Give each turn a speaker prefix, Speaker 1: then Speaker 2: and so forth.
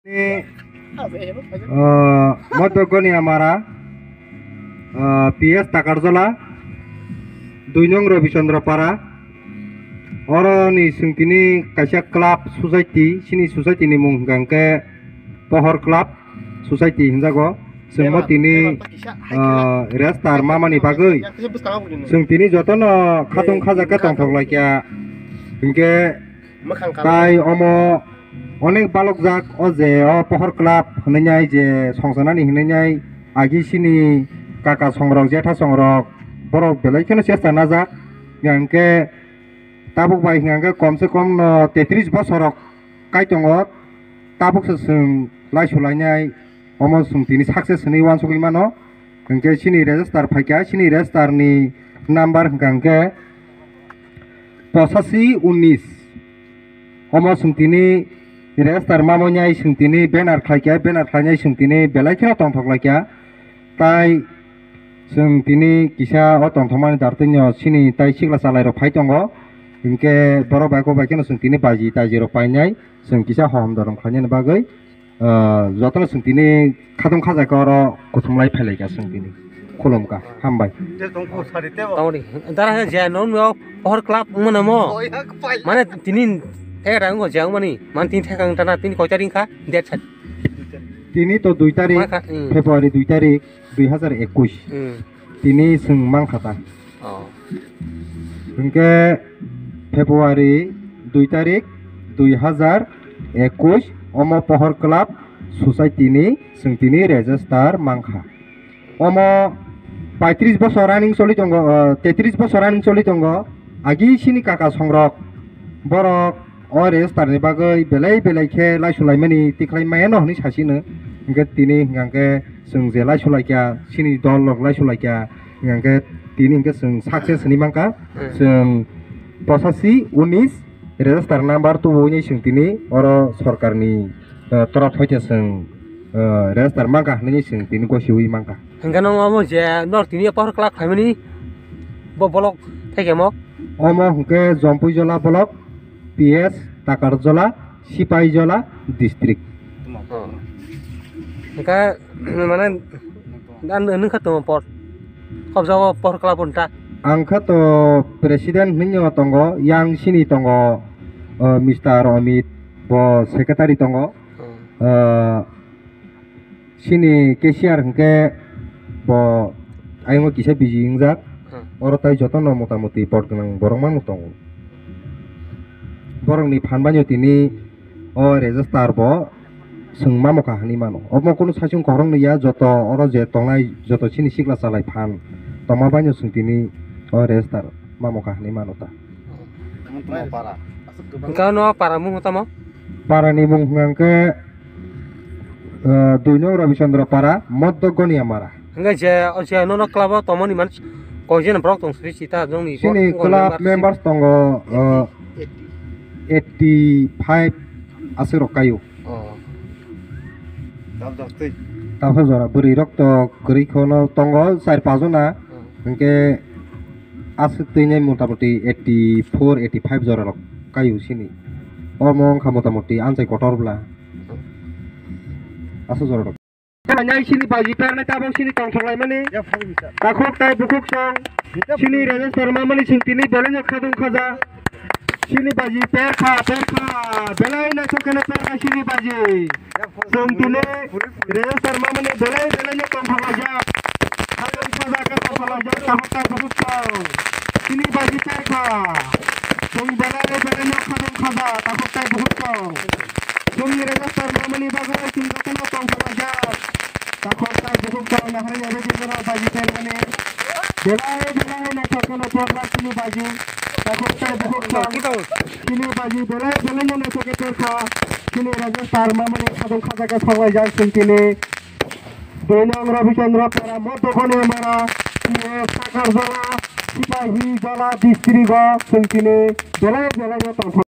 Speaker 1: Ini Modogoni Amara PS Takarjola 2 nong Rabi Chandra Para Oro ni sungkini kasia club society sini society ni munggangke Pohor Club society hinjago sungmo tini restar mama ni bagoi sungtini jotono khatung khajaka tongthoglaikia hingke tai omo অনেক বালক যাক ও যে পহর ক্লাব হনাই যে সংসানানি হনাই আগি সিনি কাকা সংরক জেঠা সংরক বরক বেলাইখানে চেষ্টা না যাক গাঙ্কে তাবুক বাই গাঙ্কে কমসে কম 33 বছরক কাইতঙ্গ তাবুক जों लाइसुलायनाय अमो जों तिनि साक्सेस नि वान सगै मानो गांके सिनि रेजिस्टार फाइका सिनि रेजिस्टारनि नाम्बार गांके 8519 अमो जों तिनि Restar mamonya sungtini benar khlainya sungtini belaikena tongthoglaikia tai sungtini kisa o tongthomani dartinyo sini tai sikla salairo phaitongo hingke borok baiko baikeno sungtini baji tajiro painai sung kisa hom dorong khlainya bagoi jotono sungtini khadong khajaka oro kuthumlai phailaika sungtini khulumka hambai
Speaker 2: tawri dara je non mo pohor club monamo mane tinin Rang ko jang mani mantin thekang tana tin ko charing kha det chat
Speaker 1: tini to 2 tarik Februari 2 tarik 2021 tini sung mang khata hingke Februari 2 tarik 2021 omo pohor club society ni sung tini register mangkha omo 35 bosor running soli tongo 33 bosor running soli tongo agi sini kaka songrok borok Ores tarni bagai belai ke lai mani tiklai maeno ni sasino ngke tini ngangke sung je lai sulaikia sini dolok lai sulaikia ngangke tini ngke sung success ni mangka sung posasi unis register number tu bunyi sung tini oro sorkar ni torot hoja sung register mangka ni sung tini ko siwi mangka
Speaker 2: hangano amo je nor tini pohor club khamani bolok thekemo
Speaker 1: omo ngke jompu jola bolok PS Takarjola Sipaijola district.
Speaker 2: Maka mana dan nung khatung port. Khobjawa pohor club unta.
Speaker 1: Angka to presiden ninyo tongo yang sini tongo Mr. Amit bo secretary tongo sini KCR hengke bo ayo kisa biji ingjak oro tai jotono motamuti port nang borongman tongo. Borong ni phanbanyo tini o register bo sung mamoka hani mano omo kono sasung korong ni ya joto oro je tongnai joto sini sikla salai phan tomabanyo sung tini o register mamoka hani mano ta
Speaker 2: kano para mung utama
Speaker 1: para ni mung ngangke 2 nong Rabi Chandra Para Modogoni Amara
Speaker 2: enggak je nono club tomoni man ko jen brok tong sita jong ni
Speaker 1: sini club members tongo 85 asiro kayu. Tahu zora beri rok to keri kono tongo sair pazona, mungkin asitnya muta-muti 84 85 zora rok kayu sini. Omong kamu muta-muti ansai kotor bela. Asu zora rok. Karena sini baju perna tabung sini tong songlai mani. Takuk tai bukuk song. Sini register mamani sintini belanya khadung khaja. Sini baji perka belai na sokene perka sini baji sungtine register mamane belai na tongphalaja halon saja ka tongphalaja tahta buka sini baji perka sung belai na khadong khaja tahta buka sung register mamane bagai singkatna tongphalaja tahta buka na harya register baji perka ne belai na sokene perka sini baji Sini baji belai yang nak kita sini register mamani khadong khajaka sawai jang sini 2 nong Rabi Chandra Para Modogoni Amara Takarjola Sipahi Jola district sini belai